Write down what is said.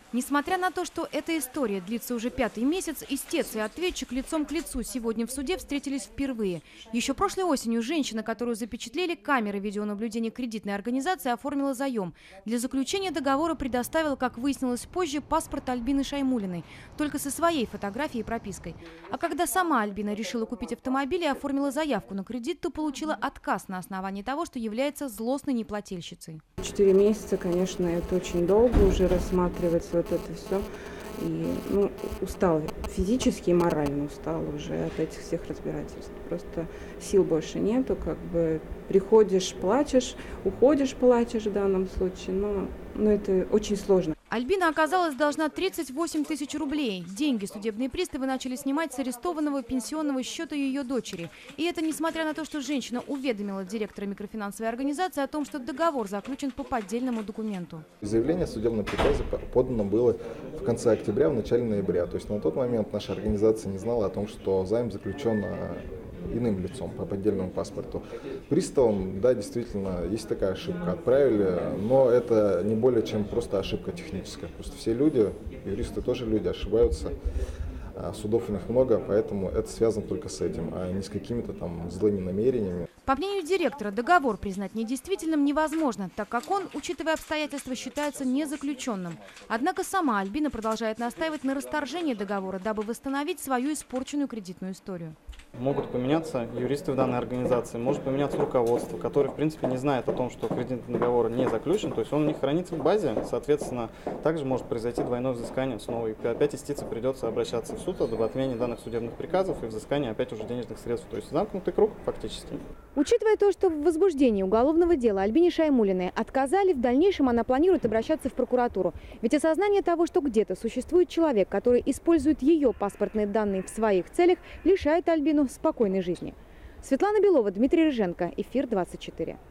Несмотря на то, что эта история длится уже 5-й месяц, истец и ответчик лицом к лицу сегодня в суде встретились впервые. Еще прошлой осенью женщина, которую запечатлели камеры видеонаблюдения кредитной организации, оформила заем. Для заключения договора предоставила, как выяснилось позже, паспорт Альбины Шаймулиной, только со своей фотографией и пропиской. А когда сама Альбина решила купить автомобиль и оформила заявку на кредит, то получила отказ на основании того, что является злостной неплательщицей. 4 месяца, конечно, это очень долго уже рассматривать вот это все. И устала физически и морально устала уже от этих всех разбирательств. Просто сил больше нету, приходишь, плачешь, уходишь, плачешь в данном случае, но это очень сложно. Альбина оказалась должна 38 тысяч рублей. Деньги судебные приставы начали снимать с арестованного пенсионного счета ее дочери. И это несмотря на то, что женщина уведомила директора микрофинансовой организации о том, что договор заключен по поддельному документу. Заявление о судебном приказе подано было в конце октября, в начале ноября. То есть на тот момент наша организация не знала о том, что займ заключен иным лицом по поддельному паспорту. Приставам, да, действительно, есть такая ошибка. Отправили, но это не более чем просто ошибка техническая. Просто все люди, юристы тоже люди, ошибаются. Судов у них много, поэтому это связано только с этим, а не с какими-то там злыми намерениями. По мнению директора, договор признать недействительным невозможно, так как он, учитывая обстоятельства, считается незаключенным. Однако сама Альбина продолжает настаивать на расторжении договора, дабы восстановить свою испорченную кредитную историю. Могут поменяться юристы в данной организации, может поменяться руководство, которое, в принципе, не знает о том, что кредитный договор не заключен, то есть он не хранится в базе, соответственно, также может произойти двойное взыскание снова, и опять истице придется обращаться в суд об отмене данных судебных приказов и взыскание опять уже денежных средств, то есть замкнутый круг фактически. Учитывая то, что в возбуждении уголовного дела Альбине Шаймулиной отказали, в дальнейшем она планирует обращаться в прокуратуру. Ведь осознание того, что где-то существует человек, который использует ее паспортные данные в своих целях, лишает Альбину спокойной жизни. Светлана Белова, Дмитрий Рыженко, Эфир 24.